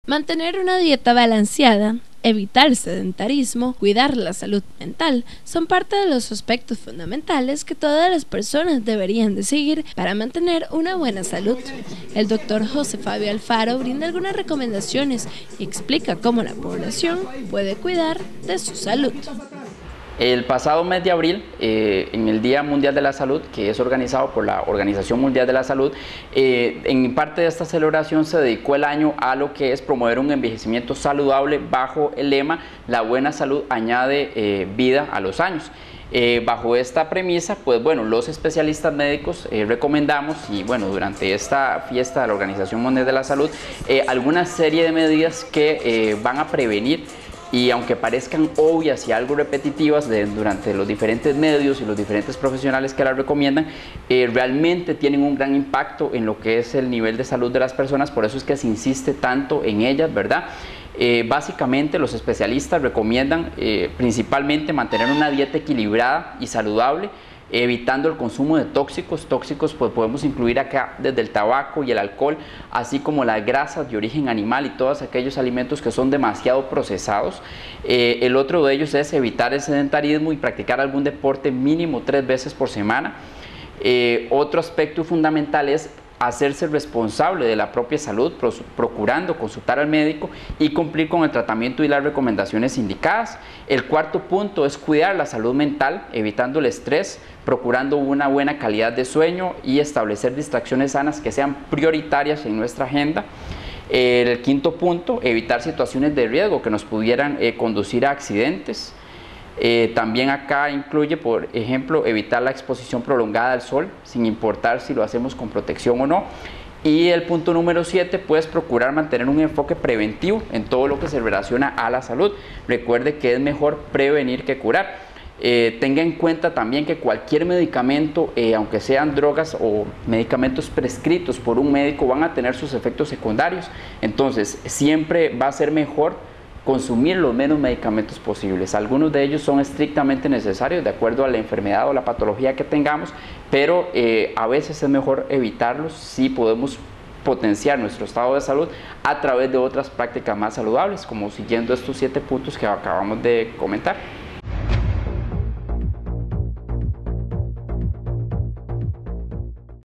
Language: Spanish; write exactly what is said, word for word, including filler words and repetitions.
Mantener una dieta balanceada, evitar el sedentarismo, cuidar la salud mental, son parte de los aspectos fundamentales que todas las personas deberían de seguir para mantener una buena salud. El doctor José Fabio Alfaro brinda algunas recomendaciones y explica cómo la población puede cuidar de su salud. El pasado mes de abril, eh, en el Día Mundial de la Salud, que es organizado por la Organización Mundial de la Salud, eh, en parte de esta celebración se dedicó el año a lo que es promover un envejecimiento saludable bajo el lema "La buena salud añade eh, vida a los años". Eh, bajo esta premisa, pues bueno, los especialistas médicos eh, recomendamos, y bueno, durante esta fiesta de la Organización Mundial de la Salud, eh, alguna serie de medidas que eh, van a prevenir, y aunque parezcan obvias y algo repetitivas de, durante los diferentes medios y los diferentes profesionales que las recomiendan, eh, realmente tienen un gran impacto en lo que es el nivel de salud de las personas. Por eso es que se insiste tanto en ellas, ¿verdad? Eh, básicamente los especialistas recomiendan eh, principalmente mantener una dieta equilibrada y saludable, evitando el consumo de tóxicos. Tóxicos pues podemos incluir acá desde el tabaco y el alcohol, así como las grasas de origen animal y todos aquellos alimentos que son demasiado procesados. Eh, el otro de ellos es evitar el sedentarismo y practicar algún deporte mínimo tres veces por semana. Eh, otro aspecto fundamental es hacerse responsable de la propia salud, procurando consultar al médico y cumplir con el tratamiento y las recomendaciones indicadas. El cuarto punto es cuidar la salud mental, evitando el estrés, procurando una buena calidad de sueño y establecer distracciones sanas que sean prioritarias en nuestra agenda. El quinto punto, evitar situaciones de riesgo que nos pudieran eh, conducir a accidentes. Eh, también acá incluye, por ejemplo, evitar la exposición prolongada al sol, sin importar si lo hacemos con protección o no. Y el punto número siete, pues procurar mantener un enfoque preventivo en todo lo que se relaciona a la salud. Recuerde que es mejor prevenir que curar. Eh, tenga en cuenta también que cualquier medicamento, eh, aunque sean drogas o medicamentos prescritos por un médico, van a tener sus efectos secundarios. Entonces, siempre va a ser mejor consumir los menos medicamentos posibles. Algunos de ellos son estrictamente necesarios de acuerdo a la enfermedad o la patología que tengamos, pero eh, a veces es mejor evitarlos si podemos potenciar nuestro estado de salud a través de otras prácticas más saludables, como siguiendo estos siete puntos que acabamos de comentar.